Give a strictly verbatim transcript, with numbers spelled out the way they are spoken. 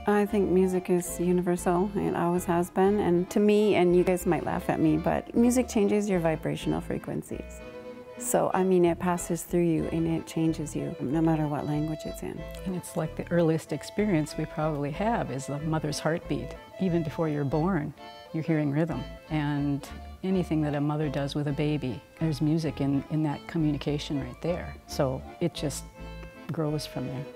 I think music is universal. It always has been. And to me, and you guys might laugh at me, but music changes your vibrational frequencies. So, I mean, it passes through you and it changes you, no matter what language it's in. And it's like the earliest experience we probably have is the mother's heartbeat. Even before you're born, you're hearing rhythm. And anything that a mother does with a baby, there's music in, in that communication right there. So it just grows from there.